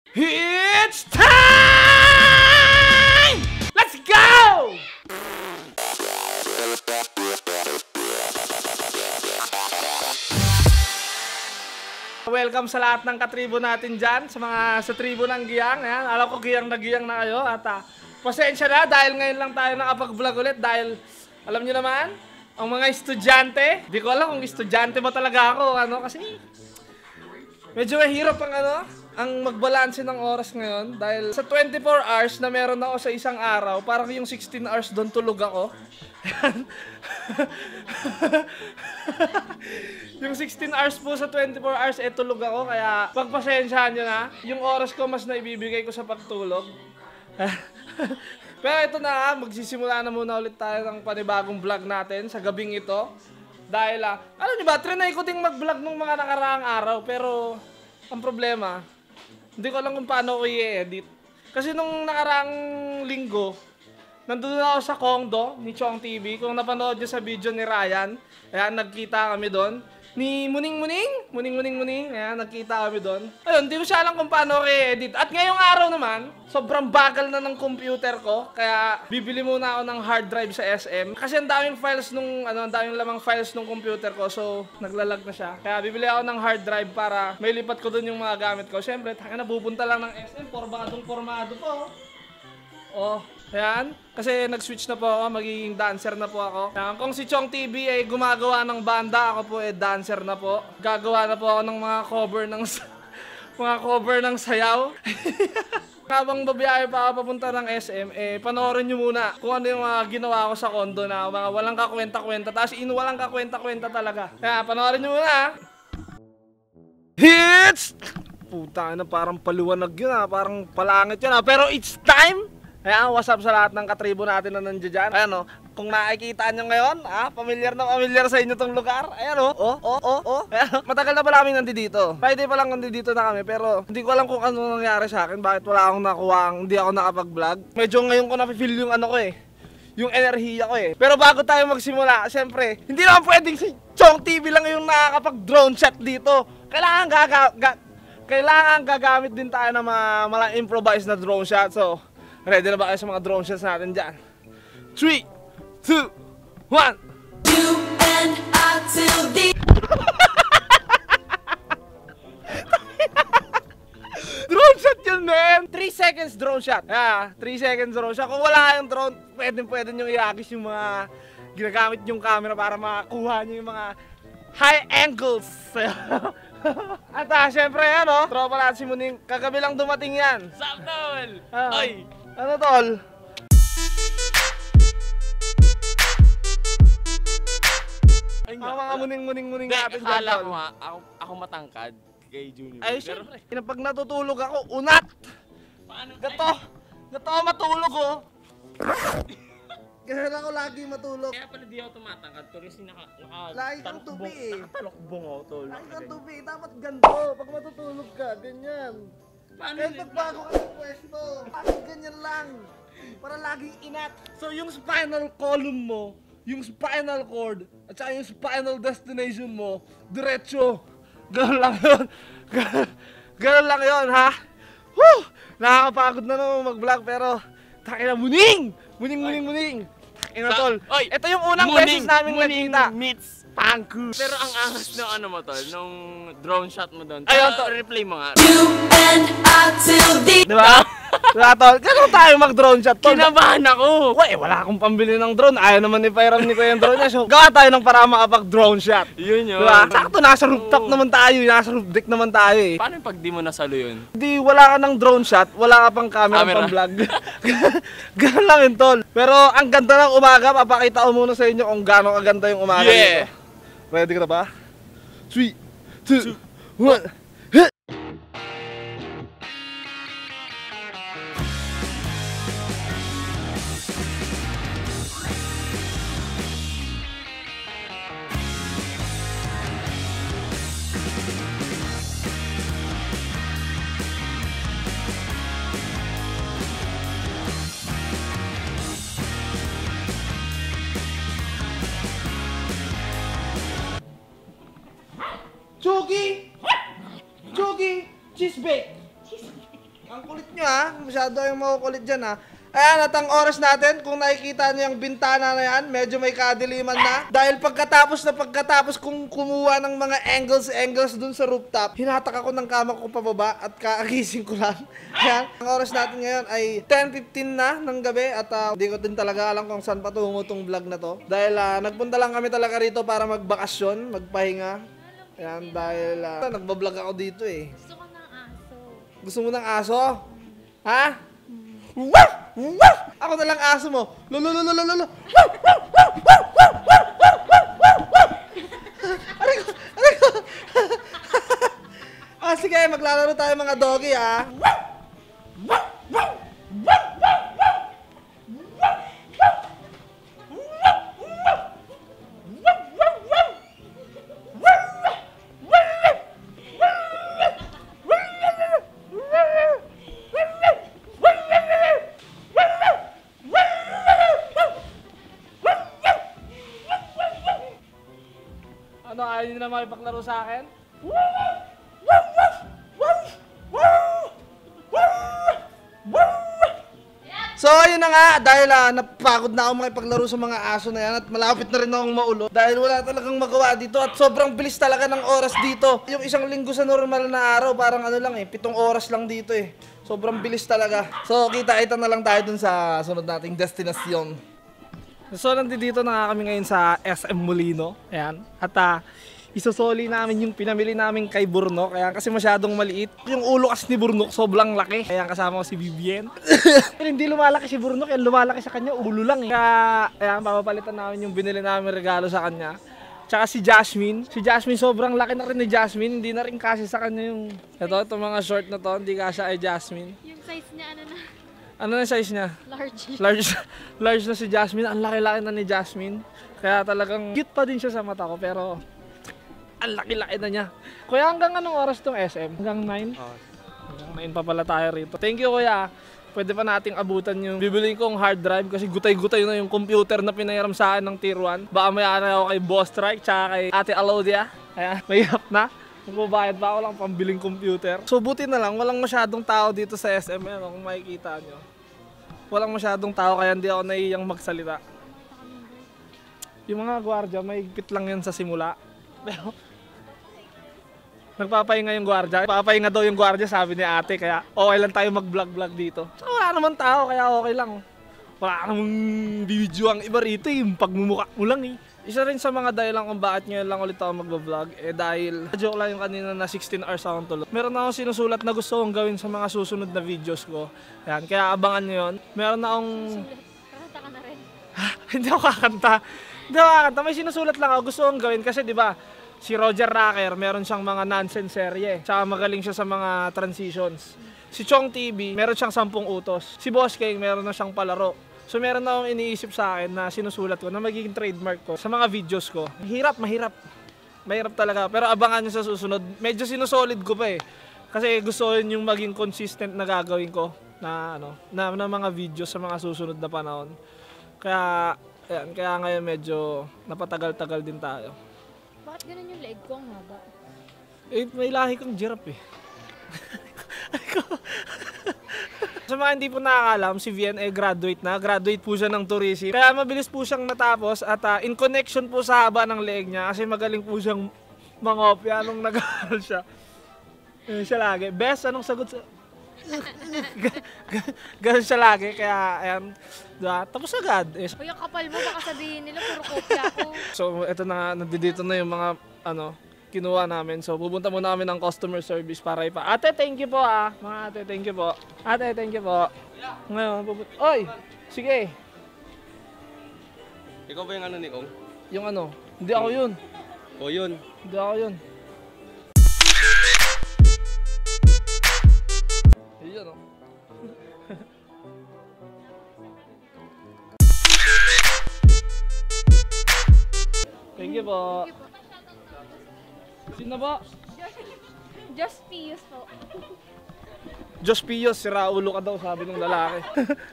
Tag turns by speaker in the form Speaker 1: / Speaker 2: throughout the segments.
Speaker 1: It's time! Let's go! Welcome sa lahat ng katribo natin dyan, sa tribo ng Giyang. Ayan, alam ko giyang na kayo at pasensya na dahil ngayon lang tayo nakapag-vlog ulit dahil alam nyo naman, ang mga estudyante, di ko alam kung estudyante ba talaga ako, kasi medyo mahirap ang magbalanse ng oras ngayon dahil sa 24 hours na meron ako sa isang araw, parang yung 16 hours doon tulog ako. Yung 16 hours po sa 24 hours tulog ako, kaya pagpasensyahan nyo na. Yung oras ko mas naibibigay ko sa pagtulog. Pero ito na, magsisimula na muna ulit tayo ng panibagong vlog natin sa gabing ito. Dahil, alam niyo ba, trinay ko ding mag-vlog nung mga nakaraang araw, pero ang problema, hindi ko alam kung paano ko i-edit. Kasi nung nakaraang linggo, nandun ako sa Kongdo ni Chong TV. Kung napanood niyo sa video ni Ryan, ayan, nagkita kami doon. Ni Muning, ayan, nagkita kami doon. Ayun, hindi ko siya alam kung paano ko i-edit. At ngayong araw naman, sobrang bagal na ng computer ko. Kaya bibili muna ako ng hard drive sa SM. Kasi ang daming files ang daming lamang files nung computer ko. So, naglalag na siya. Kaya bibili ako ng hard drive para may lipat ko doon yung mga gamit ko. Siyempre, napupunta lang ng SM, formado po. Oh, ayan. Kasi nag-switch na po ako, magiging dancer na po ako. Ayan, kung si Chong TV ay gumagawa ng banda, ako po ay dancer na po. Gagawa na po ako ng mga cover ng sayaw. Habang babiyahe pa ako papunta ng SM, panoorin nyo muna kung ano yung mga ginawa ko sa kondo na mga walang kakwenta-kwenta. Tapos walang kakwenta-kwenta talaga. Kaya panoorin nyo muna. Hits! Puta na, parang paluwanag yun parang palangit yun Pero it's time! Ayan, what's up sa lahat ng katribo natin na nandiyan dyan. Ayan kung nakikita nyo ngayon, familiar na familiar sa inyo tong lugar. Ayan Ayan, matagal na pala kami nandito. Friday pa lang nandito na kami, pero hindi ko alam kung ano nangyari sa akin. Bakit wala akong nakuha, hindi ako nakapag-vlog. Medyo ngayon ko na-feel yung yung enerhiya ko Pero bago tayo magsimula, syempre, hindi naman pwedeng si Chong TV lang yung nakakapag-drone shot dito. Kailangan gagamit din tayo ng mga improvise na drone shot. So, ready na ba kayo sa mga drone shots natin dyan? 3, 2, 1! Drone shot yun, man! 3 seconds drone shot. 3 seconds drone shot. Kung wala kayong drone, pwede nyo i-agis yung mga ginagamit yung camera para makakuha nyo yung mga high angles. At syempre tropa natin si Muning. Kagabi lang dumating yan.
Speaker 2: Sup, tol? Oy!
Speaker 1: Ano, tol? Ang mga muning natin dyan,
Speaker 2: akala
Speaker 1: tol.
Speaker 2: ko ako matangkad kay Junior.
Speaker 1: Ay, syempre, pag natutulog ako, unat!
Speaker 2: Paano?
Speaker 1: Gato ako matulog, Ganyan ako lagi matulog.
Speaker 2: Kaya pala di ako tumatangkad kasi
Speaker 1: Lagi kang tubi
Speaker 2: nakatalokbong ako, tol.
Speaker 1: Lagi kang tubi, dapat ganito. Pag matutulog ka, ganyan.
Speaker 2: Paano
Speaker 1: Kahit nagbago ka ng pwesto, bakit ganyan lang? Para laging inat. So yung spinal column mo, yung spinal cord, at saka yung spinal destination mo, diretso. Ganun lang yun. Ganun lang yun, ha? Woo! Nakakapagod na naman mag-vlog, pero takina, muning! Ina, tol.
Speaker 2: Oy!
Speaker 1: Ito yung unang beses namin nagkita.
Speaker 2: Meets
Speaker 1: Pangku.
Speaker 2: Pero ang angas ng mo, tol, nung drone shot mo doon.
Speaker 1: Ayun,
Speaker 2: Tol, replay mo nga.
Speaker 1: Diba? Diba, tol? Ganun tayo mag-drone shot, tol.
Speaker 2: Kinabahan ako!
Speaker 1: Wala akong pambili ng drone. Ayaw naman ni Pyram ni ko yung drone niya. So, gawa tayo ng para makapag-drone shot.
Speaker 2: Yun.
Speaker 1: Diba? Sakto, nasa rooftop naman tayo. Nasa roof deck naman tayo
Speaker 2: Paano pag di mo nasalo yun?
Speaker 1: Di, wala ka ng drone shot, wala ka pang camera. Pang vlog. Ganun lang yun, tol. Pero ang ganda ng umaga, papakita ko muna sa inyo kung gaano kaganda yung umaga nito. Ready ka na ba? 3, 2, 1. Chugi! Chugi! Cheese bake! Ang kulit nyo ha, masyado kayong makukulit dyan ha. Ayan, at ang oras natin, kung nakikita nyo yung bintana na yan, medyo may kadiliman na. Dahil pagkatapos kung kumuha ng mga angles dun sa rooftop, hinatak ako ng kama ko pababa at kaagising ko lang. Ayan, ang oras natin ngayon ay 10:15 na ng gabi at hindi ko din talaga alam kung saan patungo tong vlog na to. Dahil nagpunta lang kami talaga rito para magbakasyon, magpahinga. Ayan, dahil nagbablog ako dito eh.
Speaker 3: Gusto ko ng aso.
Speaker 1: Gusto mo ng aso? Ha? Wow! Wow! Ako na lang aso mo. Lulululululu. Wow! Wow! Wow! Wow! Wow! Wow! Wow! Wow! Wow! Aray ko! Aray ko! Sige, maglalaro tayo mga doggy ha. Wow! Wow! Wow! Wow! Wow! Wow! Wow! Wow! Ano, ayaw nyo na makipaglaro sa akin? So ayun na nga, dahil napagod na ako makipaglaro sa mga aso na yan at malapit na rin akong maulo dahil wala talagang magawa dito at sobrang bilis talaga ng oras dito. Yung isang linggo sa normal na araw, parang ano lang 7 oras lang dito eh. Sobrang bilis talaga. So kita-kita na lang tayo dun sa sunod nating destinasyon. So nandito na nga kami ngayon sa SM Molino. Ayan. At isosoli namin yung pinamili namin kay Burnok. Kaya kasi masyadong maliit. Yung ulo kasi ni Burnok sobrang laki. Kaya kasama ko si Vivian. Pero hindi lumalaki si Burnok. Yung lumalaki sa kanya, ulo lang eh. Kaya ayan, papapalitan namin yung binili namin regalo sa kanya. Tsaka si Jasmine. Si Jasmine sobrang laki na rin ni Jasmine. Hindi na rin kasi sa kanya yung... Ito mga short na to. Hindi kasi ay Jasmine.
Speaker 3: Yung size niya ano na?
Speaker 1: Ano na size niya?
Speaker 3: Large.
Speaker 1: Large na si Jasmine. Ang laki-laki na ni Jasmine. Kaya talagang cute pa din siya sa mata ko. Pero ang laki-laki na niya. Kuya, hanggang anong oras tong SM? Hanggang 9? Hanggang 9 pa pala tayo rito. Thank you kuya. Pwede pa nating abutan yung bibiliin kong hard drive kasi gutay-gutay na yung computer na pinahiram sa akin ng Tier 1. Baka may ako kay Boss Strike tsaka kay Ate Alodia. Kaya mahirap na. Magbabayad pa ako lang pambiling computer. So buti na lang, walang masyadong tao dito sa SM. Kung makikita nyo. Walang masyadong tao kaya hindi ako naiyang magsalita. Yung mga gwardiya, may higpit lang yan sa simula. Pero nagpapahinga yung gwardiya. Nagpapahinga daw yung gwardiya, sabi ni ate. Kaya okay lang tayo mag-vlog-vlog dito. So, wala naman tao, kaya okay lang. Wala namang video ang iba rito yung pagmumukha mo lang eh. Isa rin sa mga dahilan kung bakit ngayon lang ulit ako mag-vlog dahil joke lang yung kanina na 16 hours akong tulog. Meron na akong sinusulat na gusto kong gawin sa mga susunod na videos ko. Yan, kaya abangan nyo yun. Meron na akong...
Speaker 3: Kakanta ka na rin.
Speaker 1: Hindi ako kakanta. May sinusulat lang ako gusto kong gawin kasi di ba si Roger Racker meron siyang mga nonsense serye. Tsaka magaling siya sa mga transitions. Si Chong TV meron siyang 10 utos. Si Boss King meron na siyang palaro. So meron na akong iniisip sa akin na sinusulat ko na magiging trademark ko sa mga videos ko. Mahirap. Mahirap talaga. Pero abangan nyo sa susunod. Medyo sinusolid ko pa eh. Kasi gusto yun yung maging consistent na gagawin ko na mga videos sa mga susunod na panahon. Kaya ngayon medyo napatagal-tagal din tayo.
Speaker 3: Bakit ganun yung leg ko ang haba?
Speaker 1: May lahi kang giraffe eh. Sa mga hindi po nakakalam, si VN graduate na. Graduate po siya ng tourism. Kaya mabilis po siyang natapos at in connection po sa haba ng leeg niya kasi magaling po siyang mangopya nung nag-aaral siya. Ganun siya lagi. Best, anong sagot sa... Ganun siya lagi. Kaya, ayan, tapos agad.
Speaker 3: Uy, ang kapal mo, baka sabihin nila puro kopya ko.
Speaker 1: So, eto na, nandito na yung mga, kinuha namin. So, pupunta muna kami ng customer service para Ate, thank you po ah. Mga ate, thank you po. Ate, thank you po. Ngayon, Oy! Sige.
Speaker 2: Ikaw ba yung ni Kong?
Speaker 1: Yung hindi ako yun.
Speaker 2: O yun.
Speaker 1: Hindi ako yun. Yun Thank you po. Sino ba?
Speaker 3: Just Pius po.
Speaker 1: Diyos Pios, sira ulo ka daw, sabi ng lalaki.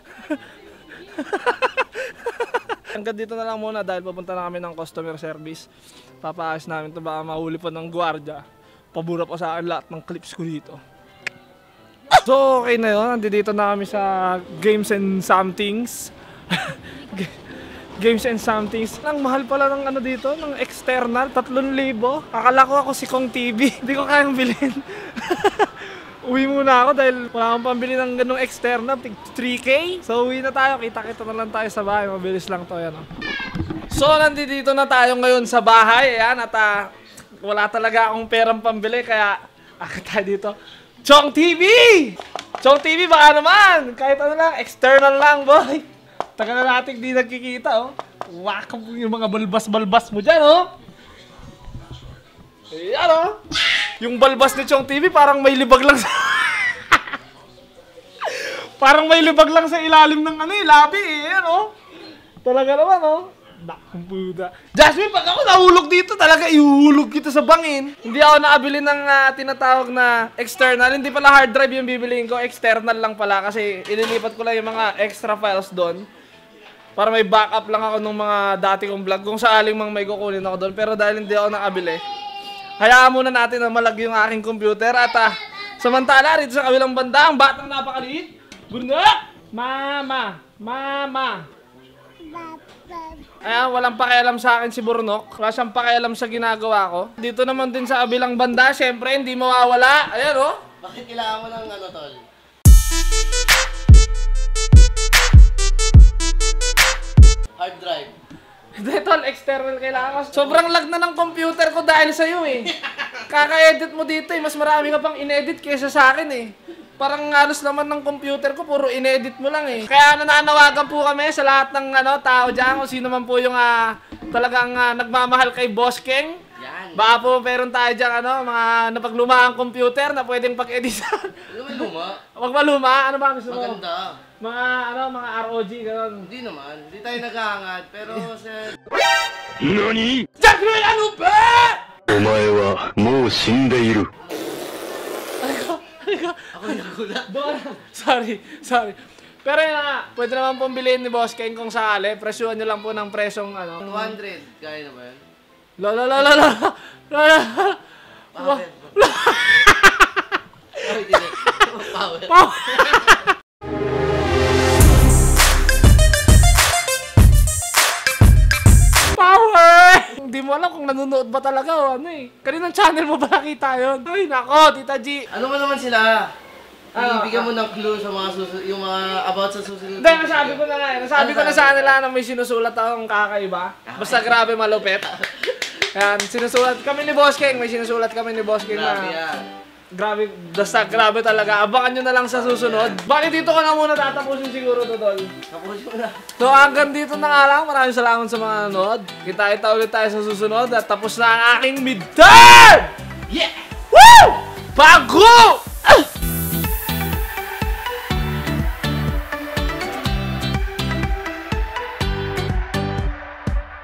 Speaker 1: Hanggang dito na lang muna dahil papunta na kami ng customer service. Papaayos namin ito, baka mahuli pa ng gwardiya. Pabura pa sa akin lahat ng clips ko dito. So, okay na yun. Nandito na kami sa Games and Somethings. Games and Somethings. Ang mahal pala ng ano dito, ng external, 3,000. Akala ko ako si Kong TV. Hindi ko kayang bilhin. Uwi muna ako dahil wala akong pambili ng ganung external, 3K. So uwi na tayo, kita-kita na lang tayo sa bahay, mabilis lang to yan. So nandito na tayo ngayon sa bahay, ayan, at wala talaga akong perang pambili kaya akit tayo dito. Chong TV! Chong TV baka naman, kahit ano lang, external lang boy. Tagal na natin di nagkikita oh. Waka yung mga balbas-balbas mo dyan oh. Ayan oh. Yung balbas ni Chong TV parang may libag lang sa... parang may libag lang sa ilalim ng ano labi eh. Ano? Talaga naman oh. Nakong puta. Jasmine, pag ako nahulog dito talaga ihuhulog kita sa bangin. Hindi ako nakabili ng tinatawag na external. Hindi pala hard drive yung bibiliin ko. External lang pala kasi ililipat ko lang yung mga extra files doon. Para may backup lang ako ng mga dati kong vlog. Kung saaling mang may kukunin ako doon. Pero dahil hindi ako nakabili, hayaan muna natin na malag yung aking computer at samantala rito sa kabilang banda, ang batang napakaliit. Burnak! Mama! Mama! Ayan, walang pakialam sa akin si Burnok. Wala siyang pakialam sa ginagawa ko. Dito naman din sa kabilang banda, syempre hindi mawawala. Ayan oh.
Speaker 4: Bakit kailangan mo ng ano, tol? Hard drive.
Speaker 1: Hindi tol, external kailangan ko. Sobrang lag na ng computer ko dahil sa'yo eh. Kaka-edit mo dito eh. Mas marami ka pang in-edit kaysa sa akin eh. Parang halos naman ng computer ko, puro in-edit mo lang eh. Kaya nananawagan po kami sa lahat ng tao dyan, kung sino man po yung talagang nagmamahal kay Boss King.
Speaker 4: Yan.
Speaker 1: Baka po meron tayo dyan mga napaglumaang computer na pwedeng pag-editan.
Speaker 4: Luma?
Speaker 1: Wag maluma, ano ba gusto mo?
Speaker 4: Maganda.
Speaker 1: Mga ROG, gano'n.
Speaker 4: Hindi naman. Hindi tayo naghahangad. Pero sa...
Speaker 5: NANI?!
Speaker 1: Jacqueline, ano ba?!
Speaker 5: お前はもう死んでいる。
Speaker 4: Ako yung nagulat.
Speaker 1: Sorry. Pero yun nga, pwede naman pong bilhin ni Boss King kung sakali. Presyuhan nyo lang po ng presyong
Speaker 4: 200. Kaya na ba yan?
Speaker 1: Bakit?
Speaker 4: Ay, hindi. Power.
Speaker 1: Power! Hindi mo alam kung nanonood ba talaga o ano eh. Kaninang channel mo ba nakita yun? Ay nako, Tita G.
Speaker 4: Ano ba naman sila? Ibigyan mo ng clue sa mga yung mga about sa susunod.
Speaker 1: Hindi, nasabi ko na nga eh. Nasabi ko na sa kanila na may sinusulat akong kakaiba. Basta grabe malupit. Ayan, sinusulat kami ni Boss King. May sinusulat kami ni Boss King
Speaker 4: Grabe
Speaker 1: na...
Speaker 4: yan.
Speaker 1: Grabe, basta grabe talaga. Abangan nyo na lang sa susunod. Bakit dito ko na muna tatapusin siguro to, Tol?
Speaker 4: Tapos mo na.
Speaker 1: So hanggang dito na nga lang. Maraming salamat sa mga nanood. Kita-kita ulit tayo sa susunod. At tapos na ang aking midterm!
Speaker 4: Yeah!
Speaker 1: Woo! Bago!